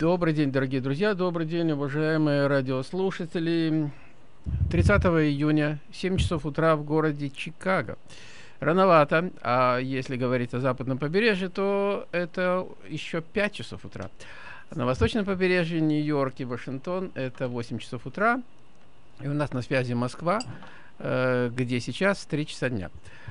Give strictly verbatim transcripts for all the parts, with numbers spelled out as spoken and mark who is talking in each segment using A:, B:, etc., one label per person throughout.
A: Добрый день, дорогие друзья, добрый день, уважаемые радиослушатели. тридцатого июня, семь часов утра в городе Чикаго. Рановато, а если говорить о западном побережье, то это еще пять часов утра. На восточном побережье, Нью-Йорк и Вашингтон, это восемь часов утра. И у нас на связи Москва, где сейчас три часа дня.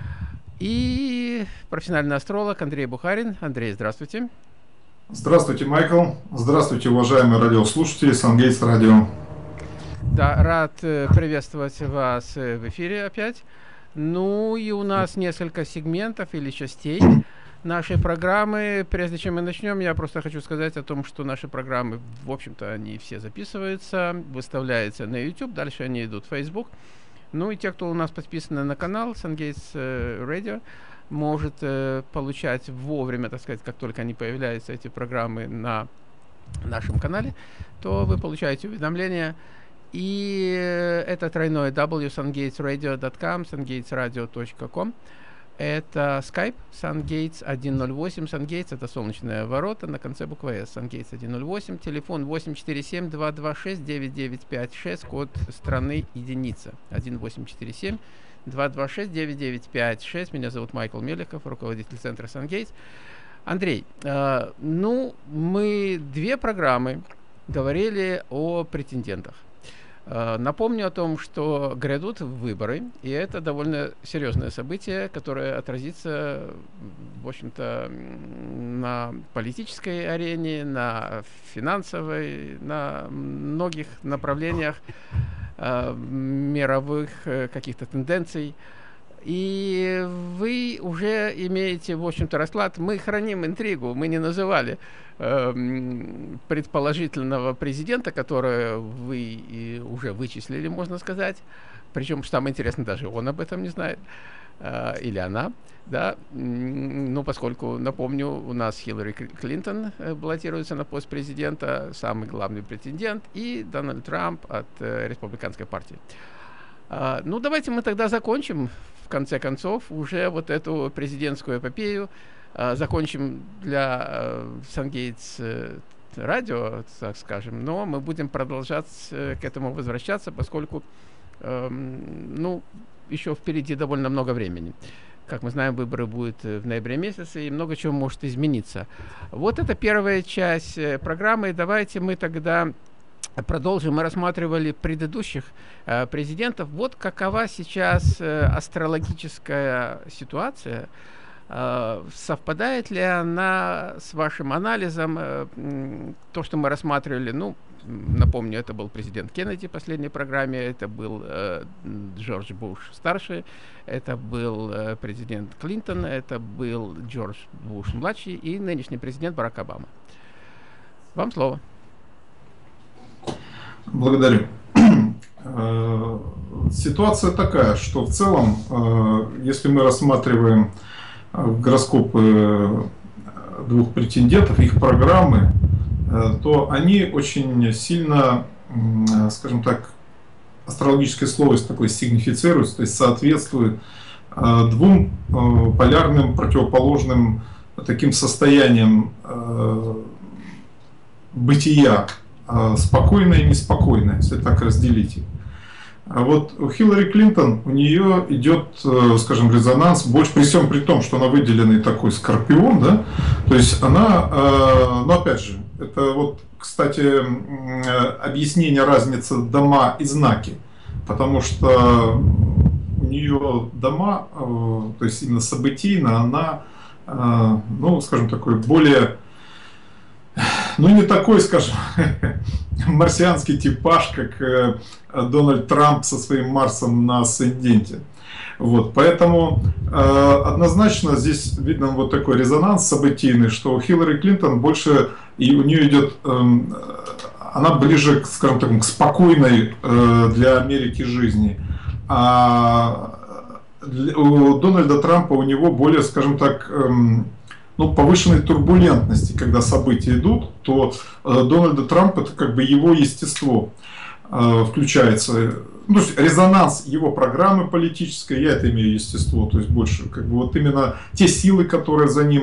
A: И профессиональный астролог Андрей Бухарин. Андрей, здравствуйте.
B: Здравствуйте, Майкл. Здравствуйте, уважаемые радиослушатели Сангейтс Радио.
A: Да, рад приветствовать вас в эфире опять. Ну и у нас несколько сегментов или частей нашей программы. Прежде чем мы начнем, я просто хочу сказать о том, что наши программы, в общем-то, они все записываются, выставляются на YouTube, дальше они идут в Facebook. Ну и те, кто у нас подписаны на канал Сангейтс Radio, может э, получать вовремя, так сказать, как только они появляются, эти программы на нашем канале, то вы получаете уведомления. И э, это тройное дабл ю точка сангейтс радио точка ком, сангейтс радио точка ком. Это Skype, Сангейтс сто восемь. Сангейтс — это солнечные ворота на конце буквы S. Сангейтс сто восемь. Телефон восемь четыре семь два два шесть девять девять пять шесть. Код страны единица. один восемь четыре семь два два шесть девять девять пять шесть. Меня зовут Майкл Меликов, руководитель центра Сангейтс. Андрей, э, ну, мы две программы говорили о претендентах. Э, напомню о том, что грядут выборы, и это довольно серьезное событие, которое отразится, в общем-то, на политической арене, на финансовой, на многих направлениях э, мировых э, каких-то тенденций. И вы уже имеете, в общем-то, расклад. Мы храним интригу, мы не называли э, предположительного президента, которого вы и уже вычислили, можно сказать. Причем, что самое интересное, даже он об этом не знает. Э, или она, да. Ну, поскольку, напомню, у нас Хиллари Клинтон баллотируется на пост президента, самый главный претендент, и Дональд Трамп от э, республиканской партии. Э, ну, давайте мы тогда закончим, в конце концов, уже вот эту президентскую эпопею, э, закончим для э, Сангейтс э, радио, так скажем, но мы будем продолжать э, к этому возвращаться, поскольку э, ну, еще впереди довольно много времени. Как мы знаем, выборы будут в ноябре месяце, и много чего может измениться. Вот это первая часть э, программы. Давайте мы тогда продолжим. Мы рассматривали предыдущих э, президентов. Вот какова сейчас э, астрологическая ситуация. Э, совпадает ли она с вашим анализом? Э, то, что мы рассматривали, ну, напомню, это был президент Кеннеди в последней программе, это был э, Джордж Буш старший, это был э, президент Клинтон, это был Джордж Буш младший и нынешний президент Барак Обама. Вам слово.
B: Благодарю. Ситуация такая, что в целом, если мы рассматриваем гороскопы двух претендентов, их программы, то они очень сильно, скажем так, астрологическое слово такое сигнифицируется, то есть соответствует двум полярным, противоположным таким состояниям бытия. Спокойная и неспокойная, если так разделить их. А вот у Хиллари Клинтон, у нее идет, скажем, резонанс, больше при всем при том, что она выделенный такой скорпион, да, то есть она, но опять же, это вот, кстати, объяснение разницы дома и знаки, потому что у нее дома, то есть именно событийно, она, ну, скажем, такой более... Ну, не такой, скажем, марсианский типаж, как э, Дональд Трамп со своим Марсом на асценденте. Вот, поэтому э, однозначно здесь видно вот такой резонанс событийный, что у Хиллари Клинтон больше, и у нее идет, э, она ближе, скажем так, к спокойной э, для Америки жизни. А для, у Дональда Трампа, у него более, скажем так, э, ну, повышенной турбулентности, когда события идут, то э, Дональда Трампа, это как бы его естество э, включается. Ну, то есть резонанс его программы политической, я это имею естество, то есть больше как бы вот именно те силы, которые за ним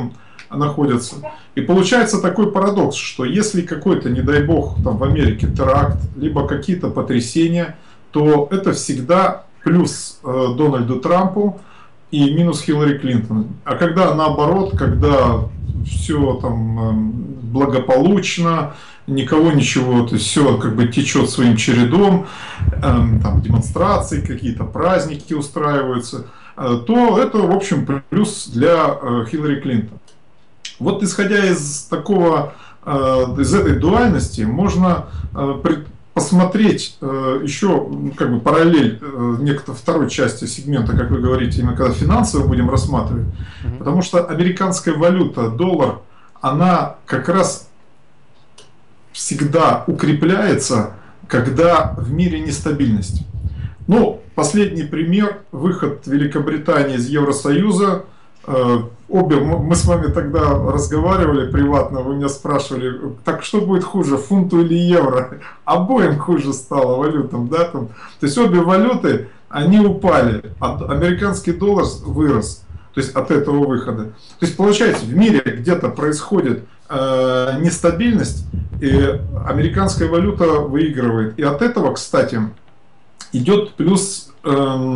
B: находятся. И получается такой парадокс, что если какой-то, не дай бог, там в Америке теракт, либо какие-то потрясения, то это всегда плюс э, Дональду Трампу и минус Хиллари Клинтон. А когда наоборот, когда все там э, благополучно, никого ничего, то есть все как бы течет своим чередом, э, там демонстрации, какие-то праздники устраиваются, э, то это, в общем, плюс для э, Хиллари Клинтон. Вот исходя из такого, э, из этой дуальности, можно э, пред, посмотреть э, еще как бы параллель э, некоторой второй части сегмента, как вы говорите, именно когда финансово будем рассматривать, mm-hmm. потому что американская валюта, доллар, она как раз всегда укрепляется, когда в мире нестабильность. Ну, последний пример, выход Великобритании из Евросоюза. Обе, мы с вами тогда разговаривали приватно, вы меня спрашивали, так что будет хуже, фунту или евро? Обоим хуже стало валютам, да, там. То есть обе валюты, они упали, а американский доллар вырос, то есть от этого выхода. То есть получается, в мире где-то происходит э, нестабильность, и американская валюта выигрывает. И от этого, кстати, идет плюс... Э,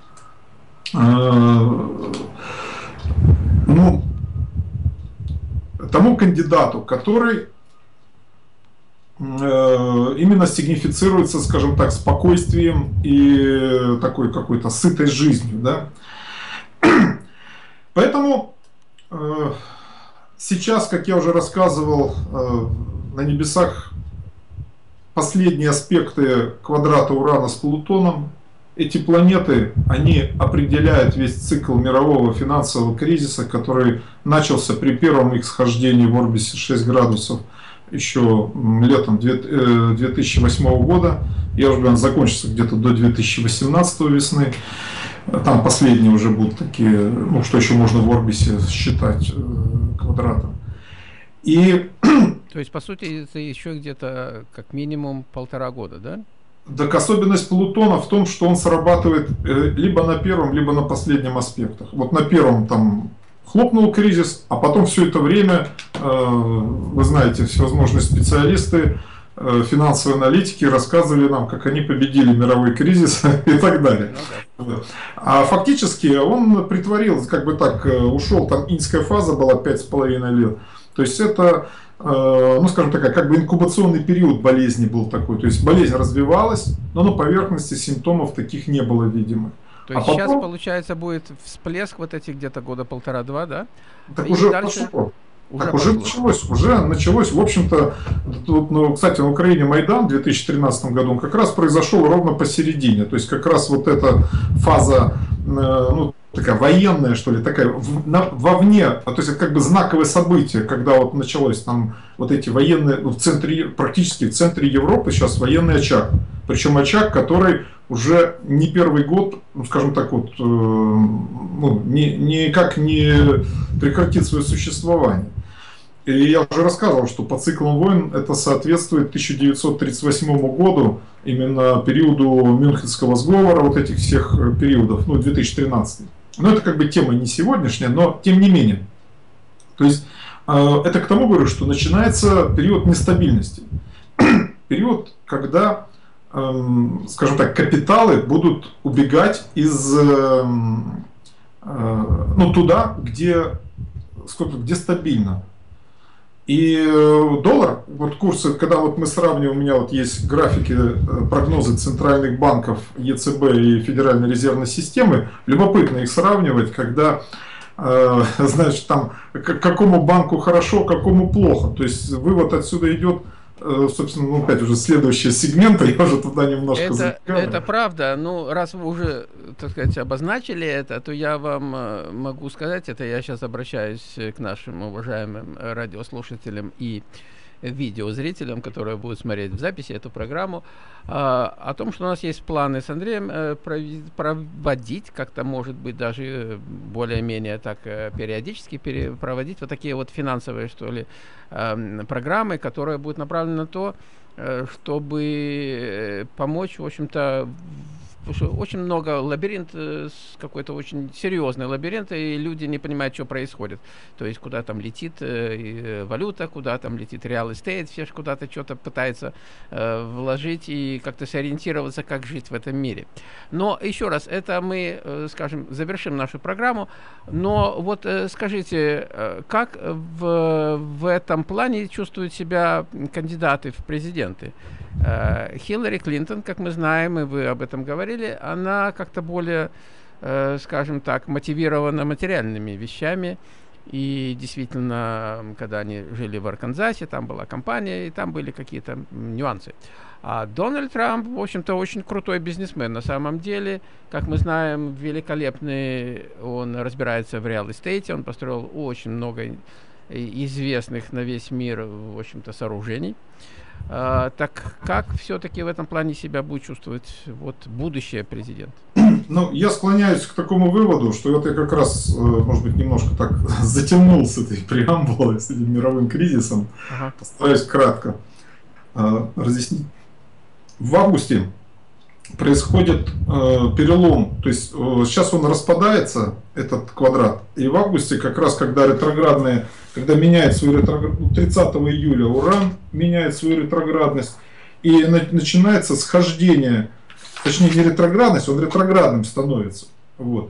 B: э, ну, тому кандидату, который э, именно сигнифицируется, скажем так, спокойствием и такой какой-то сытой жизнью, да. Поэтому э, сейчас, как я уже рассказывал, э, на небесах последние аспекты квадрата Урана с Плутоном. Эти планеты, они определяют весь цикл мирового финансового кризиса, который начался при первом их схождении в орбисе шесть градусов еще летом две тысячи восьмого года. Я уже говорю, он закончится где-то до две тысячи восемнадцатого весны. Там последние уже будут такие, ну что еще можно в орбисе считать квадратом. И...
A: То есть, по сути, это еще где-то как минимум полтора года, да?
B: Так особенность Плутона в том, что он срабатывает либо на первом, либо на последнем аспектах. Вот на первом там хлопнул кризис, а потом все это время, вы знаете, всевозможные специалисты, финансовые аналитики рассказывали нам, как они победили мировой кризис и так далее. А фактически он притворил, как бы так, ушел, там иньская фаза была пять с половиной лет. То есть это... ну, скажем так, как бы инкубационный период болезни был такой. То есть болезнь развивалась, но на поверхности симптомов таких не было видимых.
A: То есть а потом... сейчас, получается, будет всплеск вот этих где-то года полтора-два, да?
B: Так и уже дальше... пошло. Уже, так уже началось, уже началось, в общем-то, тут, ну, кстати, на Украине Майдан в две тысячи тринадцатом году, он как раз произошел ровно посередине. То есть как раз вот эта фаза, ну, такая военная, что ли, такая в, на, вовне, то есть это как бы знаковое событие, когда вот началось там вот эти военные, ну, в центре, практически в центре Европы сейчас военный очаг. Причем очаг, который уже не первый год, ну, скажем так, вот, э, ну, ни, никак не прекратит свое существование. И я уже рассказывал, что по циклам войн это соответствует тысяча девятьсот тридцать восьмому году, именно периоду Мюнхенского сговора, вот этих всех периодов, ну, две тысячи тринадцатый. Но это как бы тема не сегодняшняя, но тем не менее. То есть э, это к тому говорю, что начинается период нестабильности. Период, когда, э, скажем так, капиталы будут убегать из, э, э, ну, туда, где, сколько, где стабильно. И доллар, вот курсы, когда вот мы сравниваем, у меня вот есть графики, прогнозы центральных банков ЕЦБ и Федеральной резервной системы, любопытно их сравнивать, когда, э, значит, там, к какому банку хорошо, какому плохо. То есть вывод отсюда идет, э, собственно, ну, опять уже следующий сегмент, я уже туда немножко
A: это, забегаю. Это правда, ну, раз вы уже, так сказать, обозначили это, то я вам могу сказать, это я сейчас обращаюсь к нашим уважаемым радиослушателям и видеозрителям, которые будут смотреть в записи эту программу, о том, что у нас есть планы с Андреем проводить, как-то, может быть, даже более-менее так периодически проводить вот такие вот финансовые, что ли, программы, которые будут направлены на то, чтобы помочь, в общем-то, потому что очень много лабиринт, какой-то очень серьезный лабиринт, и люди не понимают, что происходит. То есть куда там летит э, валюта, куда там летит real estate, все же куда-то что-то пытаются э, вложить и как-то сориентироваться, как жить в этом мире. Но еще раз, это мы, э, скажем, завершим нашу программу. Но вот э, скажите, э, как в, в этом плане чувствуют себя кандидаты в президенты? Э, Хиллари Клинтон, как мы знаем, и вы об этом говорили, она как-то более, э, скажем так, мотивирована материальными вещами. И действительно, когда они жили в Арканзасе, там была компания, и там были какие-то нюансы. А Дональд Трамп, в общем-то, очень крутой бизнесмен. На самом деле, как мы знаем, великолепный, он разбирается в реал-эстейте, он построил очень много известных на весь мир, в общем-то, сооружений. А, так как все-таки в этом плане себя будет чувствовать вот будущий президент?
B: Ну, я склоняюсь к такому выводу, что вот я как раз, может быть, немножко так затянул с этой преамбулой, с этим мировым кризисом. Ага. Постараюсь кратко э, разъяснить. В августе происходит э, перелом, то есть э, сейчас он распадается, этот квадрат, и в августе как раз, когда ретроградные, когда меняет свою ретроградность, тридцатого июля Уран меняет свою ретроградность, и на, начинается схождение, точнее не ретроградность, он ретроградным становится, вот.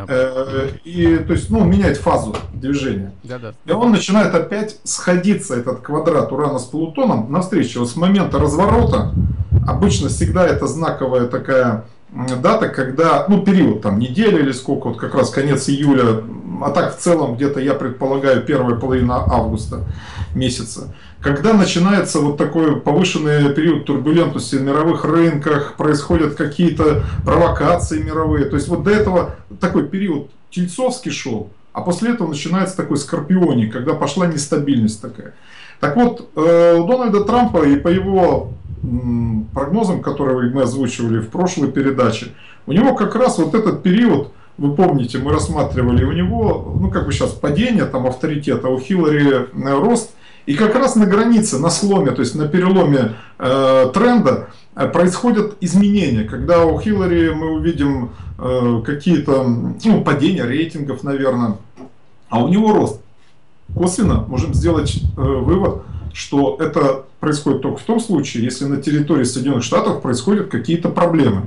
B: Э, и то есть, ну, меняет фазу движения. Да, да. И он начинает опять сходиться, этот квадрат Урана с Плутоном, навстречу. Вот с момента разворота, обычно всегда это знаковая такая дата, когда, ну, период, там, неделя или сколько, вот как раз конец июля, а так в целом где-то, я предполагаю, первая половина августа месяца, когда начинается вот такой повышенный период турбулентности в мировых рынках, происходят какие-то провокации мировые. То есть вот до этого такой период тельцовский шел, а после этого начинается такой скорпионик, когда пошла нестабильность такая. Так вот, у Дональда Трампа и по его прогнозам, которые мы озвучивали в прошлой передаче, у него как раз вот этот период, вы помните, мы рассматривали, у него, ну как бы сейчас падение там авторитета, у Хиллари рост. И как раз на границе, на сломе, то есть на переломе э, тренда э, происходят изменения. Когда у Хиллари мы увидим э, какие-то, ну, падения рейтингов, наверное, а у него рост. Косвенно можем сделать э, вывод, что это происходит только в том случае, если на территории Соединенных Штатов происходят какие-то проблемы.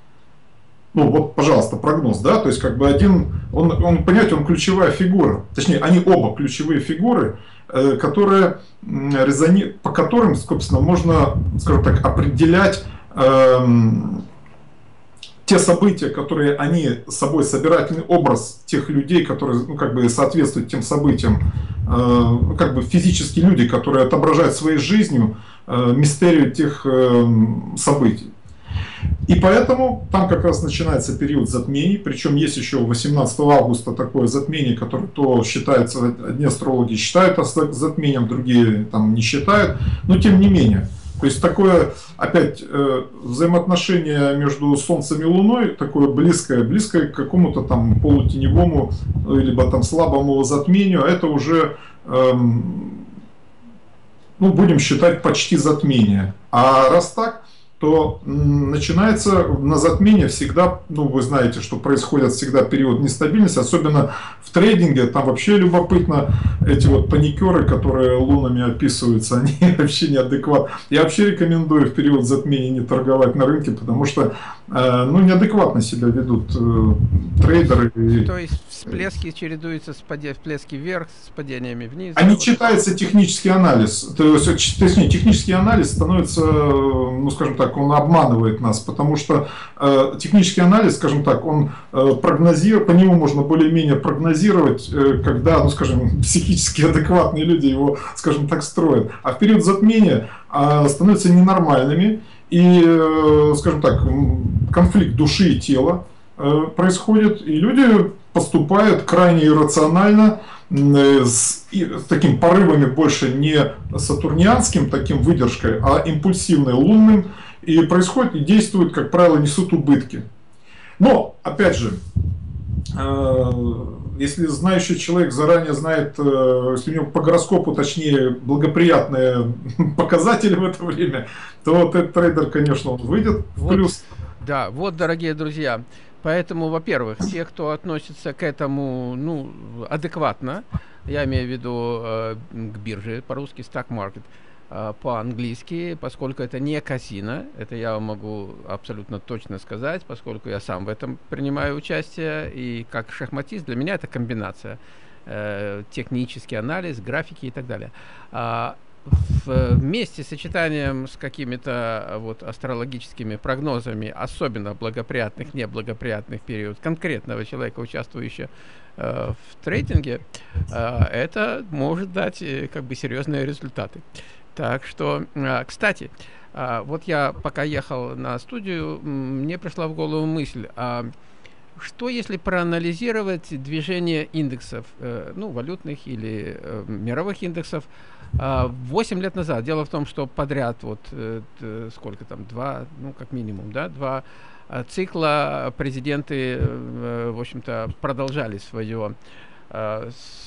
B: Ну вот, пожалуйста, прогноз, да, то есть как бы один, он, он, понимаете, он ключевая фигура, точнее, они оба ключевые фигуры, э, которые резони... по которым, собственно, можно, скажем так, определять э, те события, которые они собой, собирательный образ тех людей, которые, ну, как бы соответствуют тем событиям, э, как бы физические люди, которые отображают своей жизнью э, мистерию тех э, событий. И поэтому там как раз начинается период затмений, причем есть еще восемнадцатого августа такое затмение, которое то считается, одни астрологи считают затмением, другие там не считают, но тем не менее. То есть такое, опять, взаимоотношение между Солнцем и Луной, такое близкое, близкое к какому-то там полутеневому, либо там слабому затмению, это уже, эм, ну, будем считать, почти затмение. А раз так, то начинается на затмение всегда, ну вы знаете, что происходит всегда период нестабильности, особенно в трейдинге, там вообще любопытно, эти вот паникеры, которые лунами описываются, они вообще неадекватны. Я вообще рекомендую в период затмения не торговать на рынке, потому что, ну, неадекватно себя ведут трейдеры.
A: То есть всплески чередуются, всплески вверх с падениями вниз.
B: А не читается технический анализ, то есть технический анализ становится, ну скажем так, он обманывает нас, потому что э, технический анализ, скажем так, он э, прогнозирует, по нему можно более-менее прогнозировать, э, когда, ну скажем, психически адекватные люди его, скажем так, строят. А в период затмения э, становятся ненормальными, и, э, скажем так, конфликт души и тела э, происходит, и люди поступают крайне иррационально, с, с таким порывами больше не сатурнианским, таким выдержкой, а импульсивной лунным, и происходит, и действуют, как правило, несут убытки. Но, опять же, э, если знающий человек заранее знает, э, если у него по гороскопу, точнее, благоприятные показатели в это время, то вот этот трейдер, конечно, он выйдет в
A: вот.
B: плюс.
A: Да, вот, дорогие друзья, поэтому, во-первых, те, кто относится к этому, ну, адекватно, я имею в виду э, к бирже, по-русски stock market, э, по-английски, поскольку это не казино, это я вам могу абсолютно точно сказать, поскольку я сам в этом принимаю участие, и как шахматист для меня это комбинация, э, технический анализ, графики и так далее. А, вместе с сочетанием с какими-то вот астрологическими прогнозами, особенно благоприятных, неблагоприятных период конкретного человека, участвующего э, в трейдинге, э, это может дать э, как бы серьезные результаты. Так что, э, кстати, э, вот я пока ехал на студию, мне пришла в голову мысль, а что если проанализировать движение индексов, э, ну, валютных или э, мировых индексов, восемь лет назад? Дело в том, что подряд, вот э, сколько там, два, ну, как минимум, да, два э, цикла президенты, э, в общем-то, продолжали свое, э,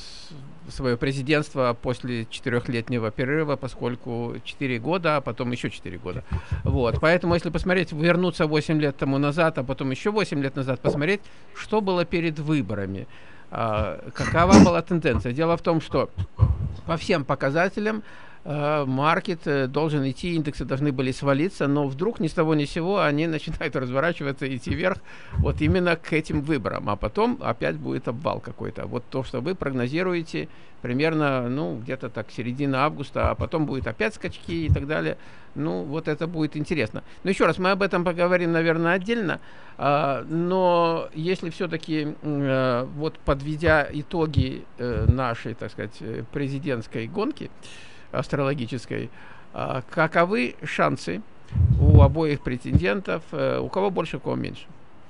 A: свое президентство после четырехлетнего перерыва, поскольку четыре года, а потом еще четыре года. Вот, поэтому, если посмотреть, вернуться восемь лет тому назад, а потом еще восемь лет назад, посмотреть, что было перед выборами, э, какова была тенденция. Дело в том, что по всем показателям э, маркет э, должен идти, индексы должны были свалиться, но вдруг ни с того ни с сего они начинают разворачиваться, идти вверх вот именно к этим выборам, а потом опять будет обвал какой-то. Вот то, что вы прогнозируете примерно, ну, где-то так середина августа, а потом будет опять скачки и так далее. Ну, вот это будет интересно. Но еще раз, мы об этом поговорим, наверное, отдельно. А, но если все-таки, а, вот подведя итоги а, нашей, так сказать, президентской гонки астрологической, а, каковы шансы у обоих претендентов, а, у кого больше, у кого меньше?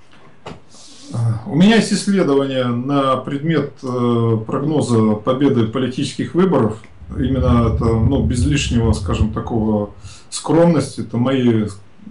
B: У меня есть исследование на предмет э, прогноза победы политических выборов. Именно это, ну, без лишнего, скажем, такого скромности. Это мои,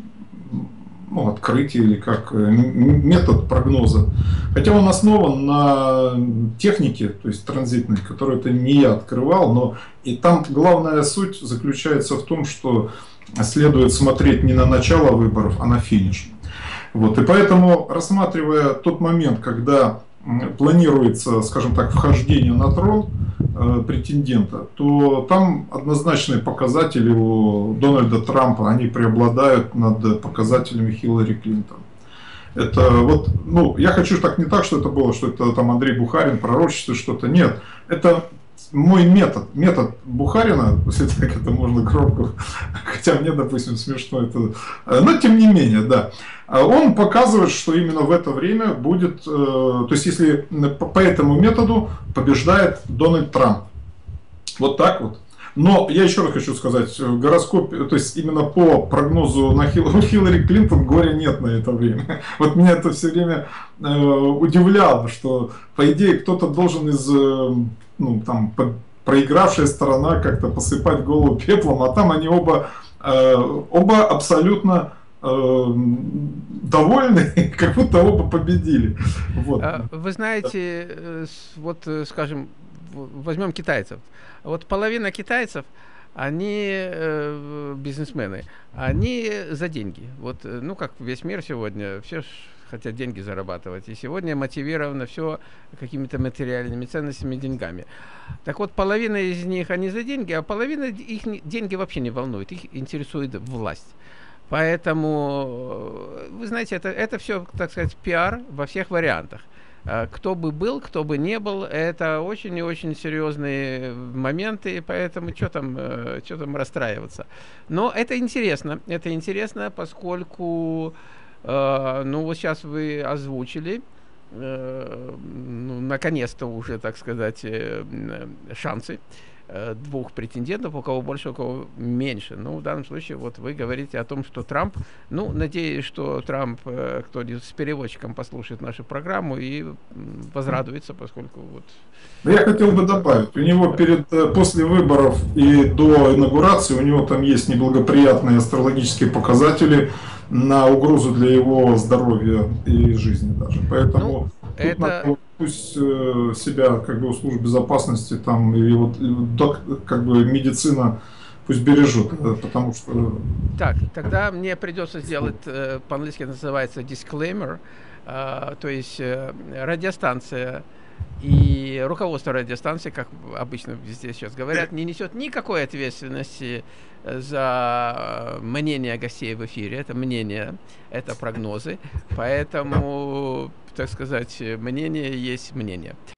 B: ну, открытия или как метод прогноза. Хотя он основан на технике, то есть транзитной, которую это не я открывал, но и там главная суть заключается в том, что следует смотреть не на начало выборов, а на финиш. Вот, и поэтому, рассматривая тот момент, когда планируется, скажем так, вхождение на трон э, претендента, то там однозначные показатели у Дональда Трампа, они преобладают над показателями Хиллари Клинтон. Это вот, ну, я хочу так не так, что это было, что это там Андрей Бухарин, пророчество, что-то. Нет, это мой метод, метод Бухарина, если так это можно громко, хотя мне, допустим, смешно это, но тем не менее, да. Он показывает, что именно в это время будет, то есть если по этому методу побеждает Дональд Трамп. Вот так вот. Но я еще раз хочу сказать, в гороскопе, то есть именно по прогнозу на Хил, Хиллари Клинтон горя нет на это время. Вот меня это все время э, удивляло, что по идее кто-то должен из, э, ну там, проигравшая сторона как-то посыпать голову пеплом, а там они оба, э, оба абсолютно э, довольны, как будто оба победили. Вот.
A: Вы знаете, вот скажем, возьмем китайцев. Вот половина китайцев, они э, бизнесмены, они за деньги. Вот, ну как весь мир сегодня, все хотят деньги зарабатывать. И сегодня мотивировано все какими-то материальными ценностями, деньгами. Так вот, половина из них, они за деньги, а половина их деньги вообще не волнует, их интересует власть. Поэтому, вы знаете, это, это все, так сказать, пиар во всех вариантах. Кто бы был, кто бы не был, это очень и очень серьезные моменты, поэтому что там, что там расстраиваться. Но это интересно, это интересно, поскольку, ну вот сейчас вы озвучили, ну, наконец-то уже, так сказать, шансы двух претендентов, у кого больше, у кого меньше. Ну, в данном случае, вот вы говорите о том, что Трамп, ну, надеюсь, что Трамп, кто-нибудь с переводчиком послушает нашу программу и возрадуется, поскольку вот...
B: Я хотел бы добавить, у него перед, после выборов и до инаугурации, у него там есть неблагоприятные астрологические показатели на угрозу для его здоровья и жизни даже. Поэтому... Ну, это... надо, пусть себя, как бы, у служб безопасности там и вот как бы медицина пусть бережут, потому что...
A: Так, тогда мне придется сделать, по-английски называется disclaimer, то есть радиостанция и руководство радиостанции, как обычно везде сейчас говорят, не несет никакой ответственности за мнение гостей в эфире. Это мнение, это прогнозы. Поэтому, так сказать, мнение есть мнение.